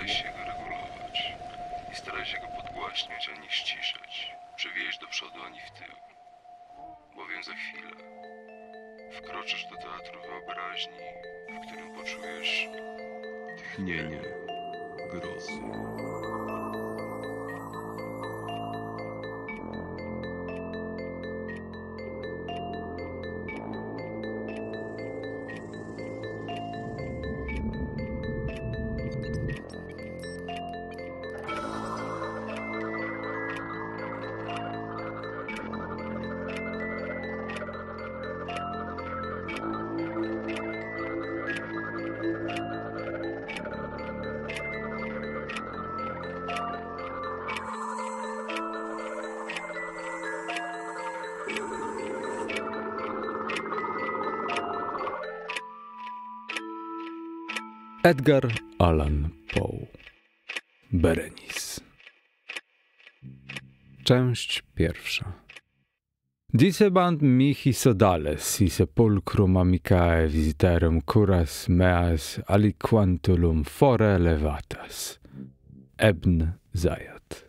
staraj się go regulować. Nie staraj się go podgłaśniać ani ściszać. Przewieźć do przodu ani w tył. Bowiem za chwilę wkroczysz do teatru wyobraźni, w którym poczujesz tchnienie grozy. Edgar Allan Poe. Berenice. Część pierwsza. Dicebant mihi sodales, i sepulcrum amicae visiterem curas meas aliquantulum fore levatas. Ebn Zajat.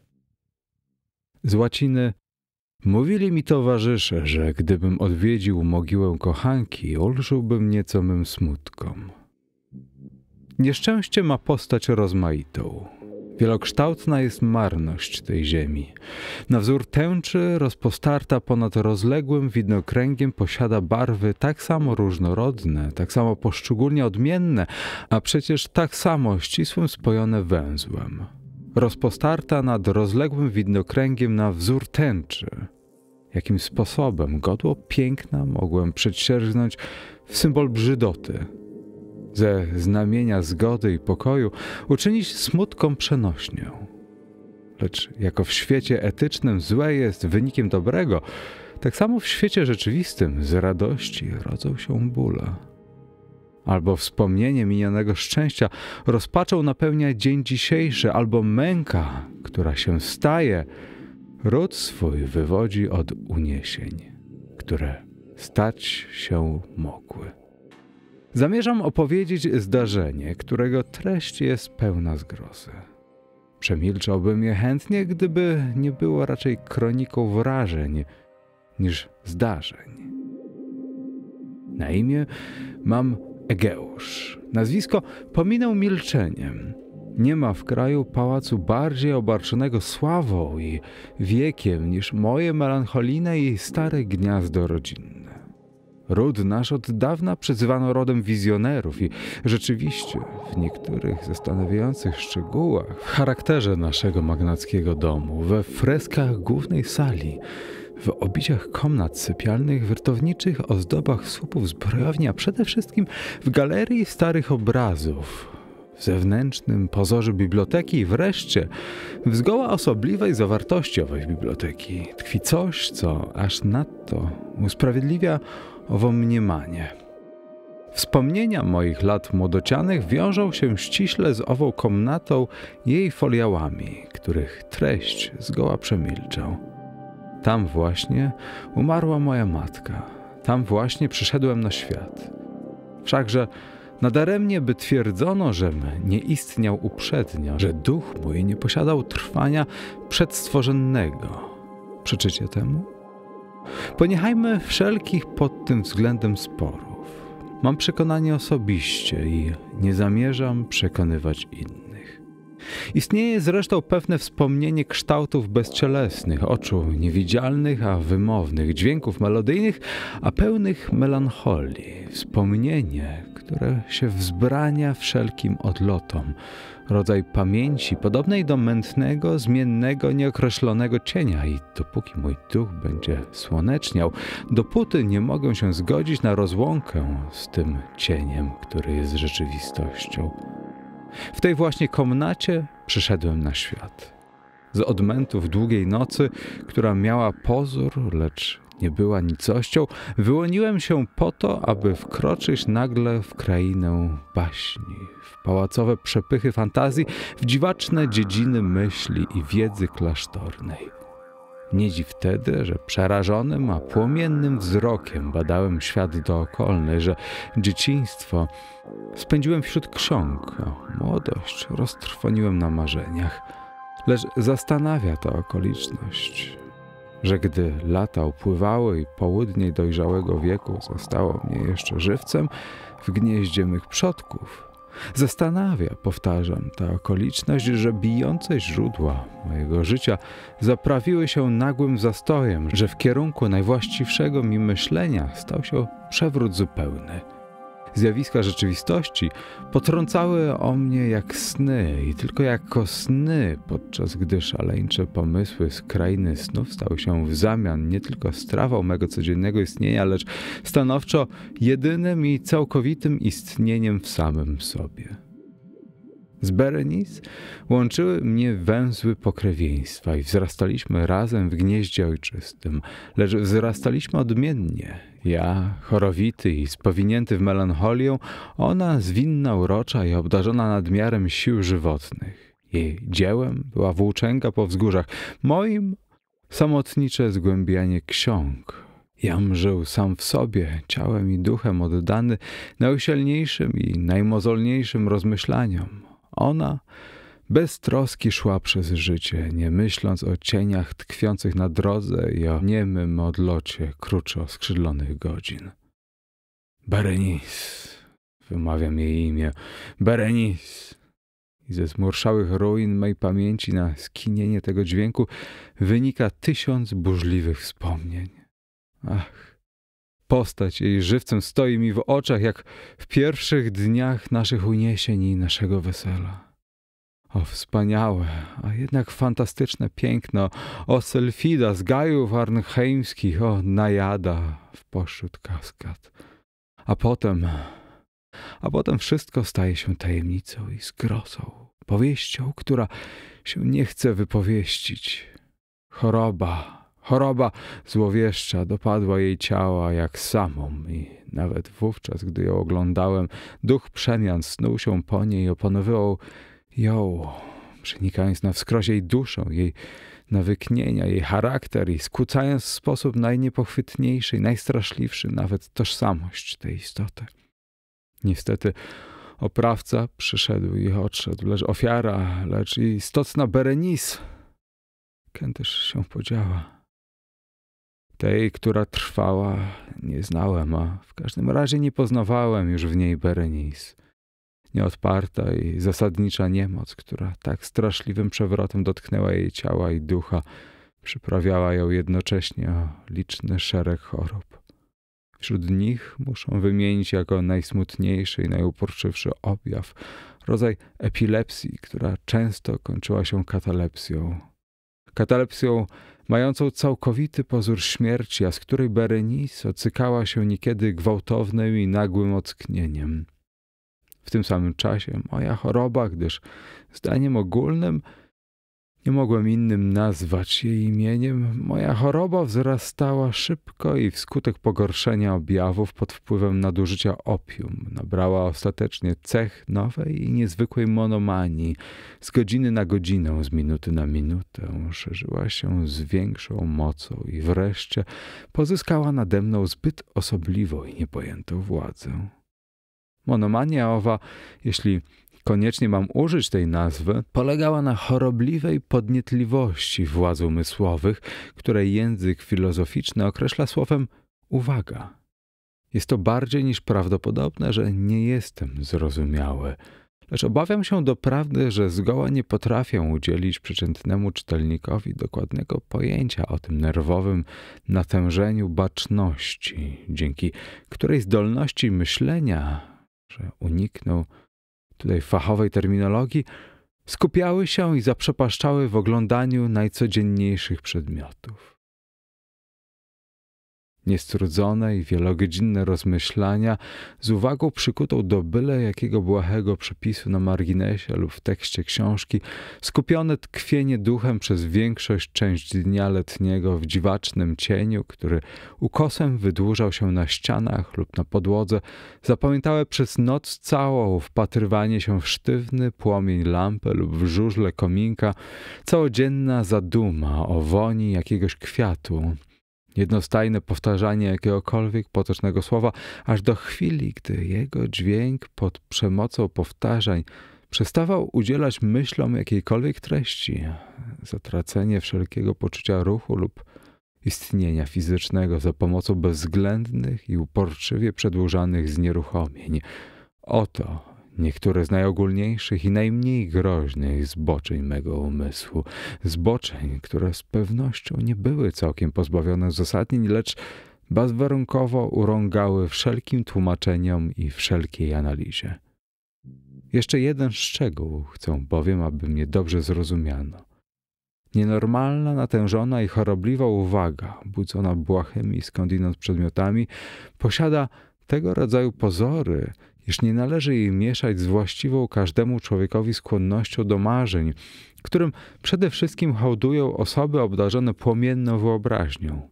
Z łaciny: mówili mi towarzysze, że gdybym odwiedził mogiłę kochanki, ulżyłbym nieco mym smutkom. Nieszczęście ma postać rozmaitą. Wielokształtna jest marność tej ziemi. Na wzór tęczy rozpostarta ponad rozległym widnokręgiem posiada barwy tak samo różnorodne, tak samo poszczególnie odmienne, a przecież tak samo ścisłym spojone węzłem. Rozpostarta nad rozległym widnokręgiem na wzór tęczy. Jakim sposobem godło piękna mogłem przedsięgnąć w symbol brzydoty. Ze znamienia zgody i pokoju uczynić smutkom przenośnię. Lecz jako w świecie etycznym złe jest wynikiem dobrego, tak samo w świecie rzeczywistym z radości rodzą się bóle. Albo wspomnienie minionego szczęścia rozpaczą napełnia dzień dzisiejszy, albo męka, która się staje, ród swój wywodzi od uniesień, które stać się mogły. Zamierzam opowiedzieć zdarzenie, którego treść jest pełna zgrozy. Przemilczałbym je chętnie, gdyby nie było raczej kroniką wrażeń niż zdarzeń. Na imię mam Egeusz. Nazwisko pominę milczeniem. Nie ma w kraju pałacu bardziej obarczonego sławą i wiekiem niż moje melancholijne i stare gniazdo rodzinne. Ród nasz od dawna przyzywano rodem wizjonerów i rzeczywiście w niektórych zastanawiających szczegółach, w charakterze naszego magnackiego domu, we freskach głównej sali, w obiciach komnat sypialnych, wiertowniczych ozdobach słupów zbrojowni, a przede wszystkim w galerii starych obrazów, w zewnętrznym pozorze biblioteki i wreszcie w zgoła osobliwej zawartości owej biblioteki tkwi coś, co aż nadto usprawiedliwia owo mniemanie. Wspomnienia moich lat młodocianych wiążą się ściśle z ową komnatą i jej foliałami, których treść zgoła przemilczę. Tam właśnie umarła moja matka, tam właśnie przyszedłem na świat. Wszakże nadaremnie by twierdzono, żem nie istniał uprzednio, że duch mój nie posiadał trwania przedstworzennego. Przeczycie temu? Poniechajmy wszelkich pod tym względem sporów. Mam przekonanie osobiście i nie zamierzam przekonywać innych. Istnieje zresztą pewne wspomnienie kształtów bezcielesnych, oczu niewidzialnych, a wymownych, dźwięków melodyjnych, a pełnych melancholii. Wspomnienie, które się wzbrania wszelkim odlotom, rodzaj pamięci podobnej do mętnego, zmiennego, nieokreślonego cienia i dopóki mój duch będzie słoneczniał, dopóty nie mogę się zgodzić na rozłąkę z tym cieniem, który jest rzeczywistością. W tej właśnie komnacie przyszedłem na świat. Z odmętów długiej nocy, która miała pozór, lecz nie była nicością, wyłoniłem się po to, aby wkroczyć nagle w krainę baśni, w pałacowe przepychy fantazji, w dziwaczne dziedziny myśli i wiedzy klasztornej. Nie dziw wtedy, że przerażonym, a płomiennym wzrokiem badałem świat dookolny, że dzieciństwo spędziłem wśród ksiąg, a młodość roztrwoniłem na marzeniach. Lecz zastanawia ta okoliczność, że gdy lata upływały i południe dojrzałego wieku zostało mnie jeszcze żywcem w gnieździe mych przodków, zastanawia, powtarzam, ta okoliczność, że bijące źródła mojego życia zaprawiły się nagłym zastojem, że w kierunku najwłaściwszego mi myślenia stał się przewrót zupełny. Zjawiska rzeczywistości potrącały o mnie jak sny i tylko jako sny, podczas gdy szaleńcze pomysły z krainy snów stały się w zamian nie tylko strawą mego codziennego istnienia, lecz stanowczo jedynym i całkowitym istnieniem w samym sobie. Z Berenice łączyły mnie węzły pokrewieństwa i wzrastaliśmy razem w gnieździe ojczystym, lecz wzrastaliśmy odmiennie. Ja, chorowity i spowinięty w melancholię, ona zwinna, urocza i obdarzona nadmiarem sił żywotnych. Jej dziełem była włóczęga po wzgórzach, moim samotnicze zgłębianie ksiąg. Jam żył sam w sobie, ciałem i duchem oddany najusilniejszym i najmozolniejszym rozmyślaniom. Ona bez troski szła przez życie, nie myśląc o cieniach tkwiących na drodze i o niemym odlocie kruczo skrzydlonych godzin. Berenice, wymawiam jej imię, Berenice. I ze zmurszałych ruin mej pamięci na skinienie tego dźwięku wynika 1000 burzliwych wspomnień. Ach, postać jej żywcem stoi mi w oczach, jak w pierwszych dniach naszych uniesień i naszego wesela. O wspaniałe, a jednak fantastyczne piękno, o Sylfida z gajów arnheimskich, o Najada w pośród kaskad. A potem wszystko staje się tajemnicą i zgrozą, powieścią, która się nie chce wypowieścić. Choroba złowieszcza dopadła jej ciała jak samą i nawet wówczas, gdy ją oglądałem, duch przemian snuł się po niej i opanowywał ją, przenikając na wskroś jej duszą, jej nawyknienia, jej charakter i skłócając w sposób najniepochwytniejszy i najstraszliwszy nawet tożsamość tej istoty. Niestety oprawca przyszedł i odszedł, lecz ofiara, lecz istotna Berenice, kędyż się podziała. Tej, która trwała, nie znałem, a w każdym razie nie poznawałem już w niej Berenice. Nieodparta i zasadnicza niemoc, która tak straszliwym przewrotem dotknęła jej ciała i ducha, przyprawiała ją jednocześnie o liczny szereg chorób. Wśród nich muszę wymienić jako najsmutniejszy i najuporczywszy objaw rodzaj epilepsji, która często kończyła się katalepsją. Katalepsją mającą całkowity pozór śmierci, a z której Berenice ocykała się niekiedy gwałtownym i nagłym ocknieniem. W tym samym czasie moja choroba, gdyż zdaniem ogólnym nie mogłem innym nazwać jej imieniem, moja choroba wzrastała szybko i wskutek pogorszenia objawów pod wpływem nadużycia opium nabrała ostatecznie cech nowej i niezwykłej monomanii. Z godziny na godzinę, z minuty na minutę szerzyła się z większą mocą i wreszcie pozyskała nade mną zbyt osobliwą i niepojętą władzę. Monomania owa, jeśli koniecznie mam użyć tej nazwy, polegała na chorobliwej podnietliwości władz umysłowych, której język filozoficzny określa słowem uwaga. Jest to bardziej niż prawdopodobne, że nie jestem zrozumiały, lecz obawiam się doprawdy, że zgoła nie potrafię udzielić przeciętnemu czytelnikowi dokładnego pojęcia o tym nerwowym natężeniu baczności, dzięki której zdolności myślenia, że uniknął tutaj fachowej terminologii, skupiały się i zaprzepaszczały w oglądaniu najcodzienniejszych przedmiotów. Niestrudzone i wielogodzinne rozmyślania z uwagą przykutą do byle jakiego błahego przepisu na marginesie lub w tekście książki, skupione tkwienie duchem przez część dnia letniego w dziwacznym cieniu, który ukosem wydłużał się na ścianach lub na podłodze, zapamiętałe przez noc całą wpatrywanie się w sztywny płomień lampy lub w żużle kominka, całodzienna zaduma o woni jakiegoś kwiatu, jednostajne powtarzanie jakiegokolwiek potocznego słowa, aż do chwili, gdy jego dźwięk pod przemocą powtarzań przestawał udzielać myślom jakiejkolwiek treści, zatracenie wszelkiego poczucia ruchu lub istnienia fizycznego za pomocą bezwzględnych i uporczywie przedłużanych znieruchomień. Oto niektóre z najogólniejszych i najmniej groźnych zboczeń mego umysłu. Zboczeń, które z pewnością nie były całkiem pozbawione uzasadnień, lecz bezwarunkowo urągały wszelkim tłumaczeniom i wszelkiej analizie. Jeszcze jeden szczegół chcę bowiem, aby mnie dobrze zrozumiano. Nienormalna, natężona i chorobliwa uwaga, budzona błahymi skądinąd przedmiotami, posiada tego rodzaju pozory, iż nie należy jej mieszać z właściwą każdemu człowiekowi skłonnością do marzeń, którym przede wszystkim hołdują osoby obdarzone płomienną wyobraźnią.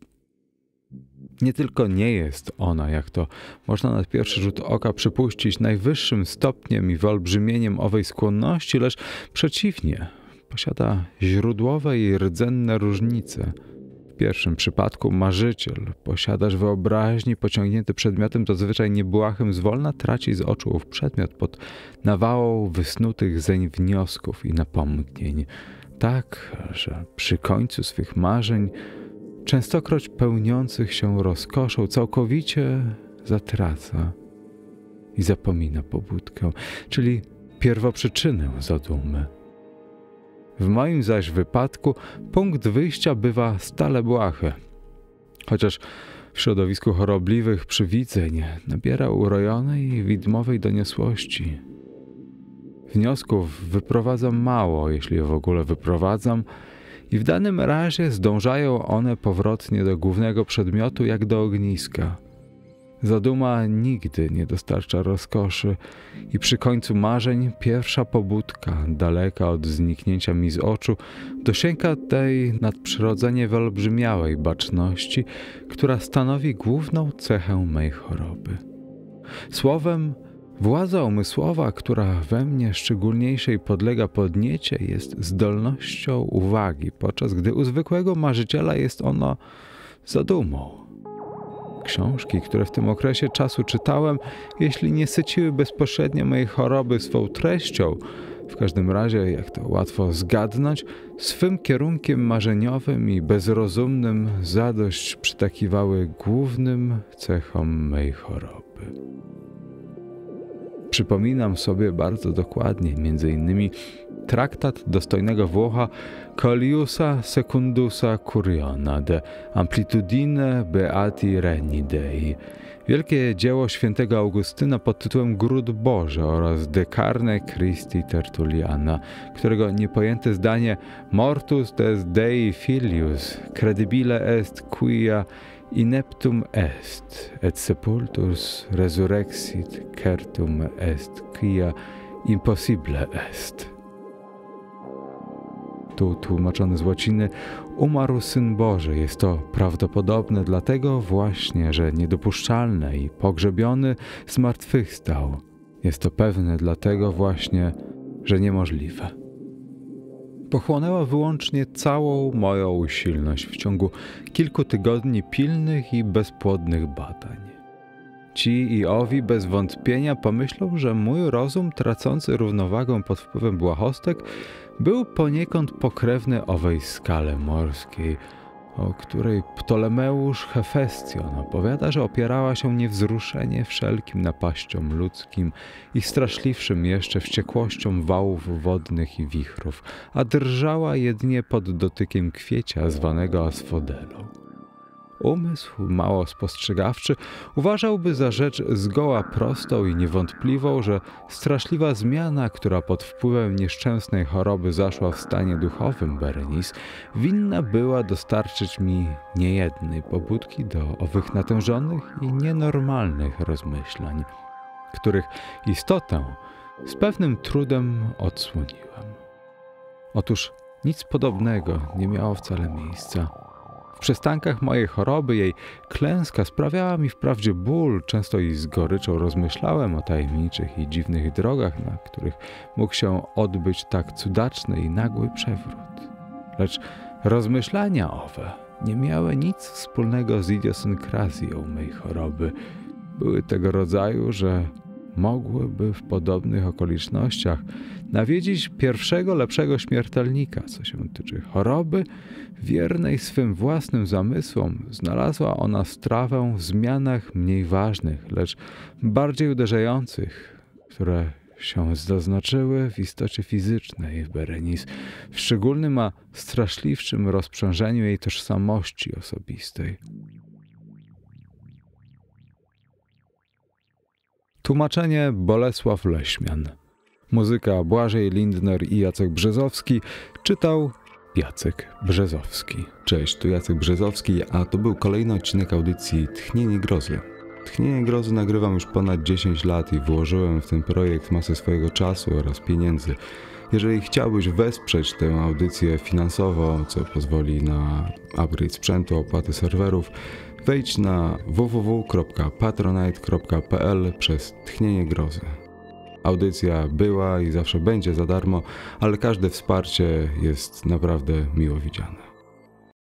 Nie tylko nie jest ona, jak to można na pierwszy rzut oka przypuścić, najwyższym stopniem i wyolbrzymieniem owej skłonności, lecz przeciwnie, posiada źródłowe i rdzenne różnice. W pierwszym przypadku marzyciel, posiadacz wyobraźni pociągnięty przedmiotem zazwyczaj niebłahym zwolna traci z oczu ów przedmiot pod nawałą wysnutych zeń wniosków i napomknień, tak, że przy końcu swych marzeń, częstokroć pełniących się rozkoszą, całkowicie zatraca i zapomina pobudkę, czyli pierwoprzyczynę zadumy. W moim zaś wypadku punkt wyjścia bywa stale błahy, chociaż w środowisku chorobliwych przywidzeń nabiera urojonej i widmowej doniosłości. Wniosków wyprowadzam mało, jeśli je w ogóle wyprowadzam, i w danym razie zdążają one powrotnie do głównego przedmiotu jak do ogniska. Zaduma nigdy nie dostarcza rozkoszy i przy końcu marzeń pierwsza pobudka, daleka od zniknięcia mi z oczu, dosięga tej nadprzyrodzenie wyolbrzymiałej baczności, która stanowi główną cechę mej choroby. Słowem, władza umysłowa, która we mnie szczególniejszej podlega podniecie, jest zdolnością uwagi, podczas gdy u zwykłego marzyciela jest ona zadumą. Książki, które w tym okresie czasu czytałem, jeśli nie syciły bezpośrednio mojej choroby swą treścią, w każdym razie, jak to łatwo zgadnąć, swym kierunkiem marzeniowym i bezrozumnym zadość przytakiwały głównym cechom mej choroby. Przypominam sobie bardzo dokładnie m.in. traktat dostojnego Włocha Coeliusa Secundusa Curiona de Amplitudine Beati Regni Dei, wielkie dzieło świętego Augustyna pod tytułem Gród Boży oraz De Carne Christi Tertulliana, którego niepojęte zdanie Mortus des Dei filius credibile est quia ineptum est, et sepultus resurrexit certum est quia impossible est. Tu tłumaczony z łaciny umarł Syn Boży. Jest to prawdopodobne dlatego właśnie, że niedopuszczalne i pogrzebiony zmartwychwstał. Jest to pewne dlatego właśnie, że niemożliwe. Pochłonęła wyłącznie całą moją usilność w ciągu kilku tygodni pilnych i bezpłodnych badań. Ci i owi bez wątpienia pomyślą, że mój rozum tracący równowagę pod wpływem błahostek był poniekąd pokrewny owej skale morskiej, o której Ptolemeusz Hefestion opowiada, że opierała się niewzruszenie wszelkim napaściom ludzkim i straszliwszym jeszcze wściekłością wałów wodnych i wichrów, a drżała jedynie pod dotykiem kwiecia zwanego asfodelą. umysł mało spostrzegawczy uważałby za rzecz zgoła prostą i niewątpliwą, że straszliwa zmiana, która pod wpływem nieszczęsnej choroby zaszła w stanie duchowym Berenice, winna była dostarczyć mi niejednej pobudki do owych natężonych i nienormalnych rozmyślań, których istotę z pewnym trudem odsłoniłem. Otóż nic podobnego nie miało wcale miejsca. W przystankach mojej choroby jej klęska sprawiała mi wprawdzie ból, często i z goryczą rozmyślałem o tajemniczych i dziwnych drogach, na których mógł się odbyć tak cudaczny i nagły przewrót. Lecz rozmyślania owe nie miały nic wspólnego z idiosynkrazją mej choroby. Były tego rodzaju, że mogłyby w podobnych okolicznościach nawiedzić pierwszego lepszego śmiertelnika. Co się tyczy choroby, wiernej swym własnym zamysłom, znalazła ona strawę w zmianach mniej ważnych, lecz bardziej uderzających, które się zaznaczyły w istocie fizycznej Berenice, w szczególnym a straszliwszym rozprzężeniu jej tożsamości osobistej. Tłumaczenie Bolesław Leśmian. Muzyka Błażej Lindner i Jacek Brzezowski. Czytał Jacek Brzezowski. Cześć, tu Jacek Brzezowski, a to był kolejny odcinek audycji Tchnienie Grozy. Tchnienie Grozy nagrywam już ponad 10 lat i włożyłem w ten projekt masę swojego czasu oraz pieniędzy. Jeżeli chciałbyś wesprzeć tę audycję finansowo, co pozwoli na upgrade sprzętu, opłaty serwerów, wejdź na www.patronite.pl przez Tchnienie Grozy. Audycja była i zawsze będzie za darmo, ale każde wsparcie jest naprawdę miło widziane.